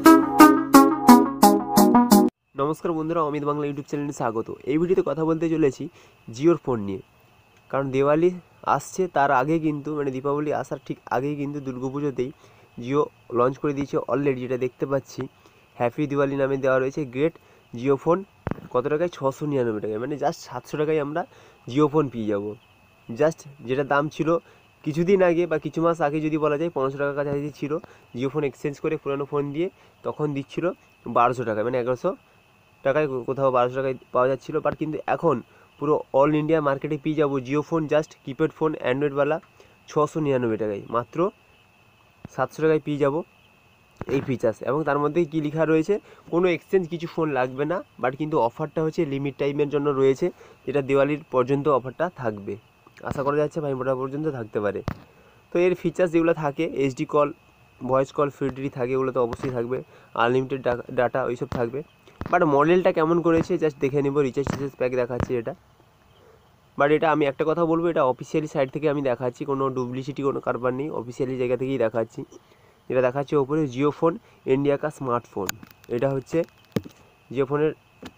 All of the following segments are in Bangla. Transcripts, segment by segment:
নমস্কার বন্ধুরা, অমিত বাংলা ইউটিউব চ্যানেলে স্বাগত। এই ভিডিওতে কথা বলতে চলেছি জিওর ফোন নিয়ে। কারণ দিওয়ালি আসছে, তার আগে কিন্তু দীপাবলি আসার ঠিক আগেই কিন্তু দুর্গাপুজোতেই জিও লঞ্চ করে দিয়েছে অলরেডি, যেটা দেখতে পাচ্ছি হ্যাপি দিওয়ালি নামে দেওয়া রয়েছে। গ্রেট জিও ফোন কত টাকায়? 699 টাকায়, জাস্ট 700 টাকায় আমরা জিও ফোন পেয়ে যাব। জাস্ট যেটা দাম ছিল কিছুদিন আগে বা কিছু মাস আগে যদি বলা যায় 500 টাকার কাছাকাছি ছিল, জিও ফোন এক্সচেঞ্জ করে পুরনো ফোন দিয়ে তখন দিচ্ছিল 1200 টাকায়, 1100 টাকায়, কোথাও 1200 টাকায় পাওয়া যাচ্ছিলো। বাট কিন্তু এখন পুরো অল ইন্ডিয়া মার্কেটে পেয়ে যাবো Jio phone, just keypad phone অ্যান্ড্রয়েডওয়ালা 699 টাকায়, মাত্র 700 টাকায় পেয়ে যাবো এই ফিচার্স। এবং তার মধ্যে কী লেখা রয়েছে, কোনো এক্সচেঞ্জ কিছু ফোন লাগবে না। বাট কিন্তু অফারটা হচ্ছে লিমিট টাইমের জন্য রয়েছে, যেটা দিওয়ালির পর্যন্ত অফারটা থাকবে। আশা করা যাচ্ছে ভাইফোঁটা পর্যন্ত থাকতে পারে। তো এর ফিচার্স যেগুলো থাকে, HD call, voice call free থাকে, ওগুলো তো অবশ্যই থাকবে। আনলিমিটেড ডাটা ওইসব থাকবে। বাট মডেলটা কেমন করেছে জাস্ট দেখে নেব। রিচার্জ প্যাক দেখাচ্ছে এটা। বাট এটা আমি একটা কথা বলবো, এটা অফিসিয়ালি সাইট থেকে আমি দেখাচ্ছি, কোনো ডুপ্লিসিটি কোনো কারবার নেই, অফিসিয়ালি জায়গা থেকেই দেখাচ্ছি। যেটা দেখাচ্ছে ওপরে জিও ফোন ইন্ডিয়া কা স্মার্টফোন। এটা হচ্ছে জিও ফোনের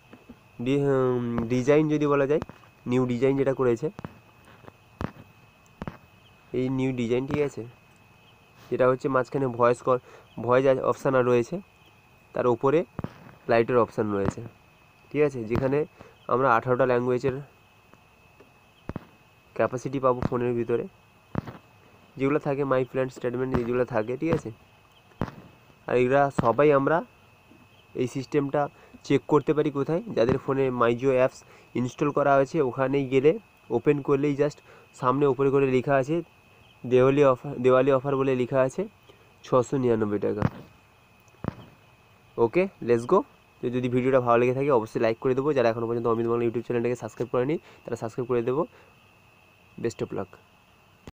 ডিজাইন যদি বলা যায়, নিউ ডিজাইন যেটা করেছে, এই নিউ ডিজাইন, ঠিক আছে। যেটা হচ্ছে মাঝখানে ভয়েস অপশান রয়েছে, তার উপরে লাইটের অপশান রয়েছে, ঠিক আছে। যেখানে আমরা 18টা ল্যাঙ্গুয়েজের ক্যাপাসিটি পাবো ফোনের ভিতরে, যেগুলো থাকে মাই প্ল্যান স্টেটমেন্ট, যেগুলো থাকে, ঠিক আছে। আর এগুলা সবাই আমরা এই সিস্টেমটা চেক করতে পারি কোথায়? যাদের ফোনে মাইজিও অ্যাপস ইনস্টল করা আছে, ওখানেই গেলে ওপেন করলেই জাস্ট সামনে উপরে করে লেখা আছে দেওয়ালি অফার বলে লেখা আছে 699 টাকা। Okay, let's go. তো যদি ভিডিওটা ভালো লেগে থাকে অবশ্যই লাইক করে দেবো। যারা এখনও পর্যন্ত অমিত বাংলা ইউটিউব চ্যানেলটাকে সাবস্ক্রাইব করেনি তারা সাবস্ক্রাইব করে দেবো। Best of lakh.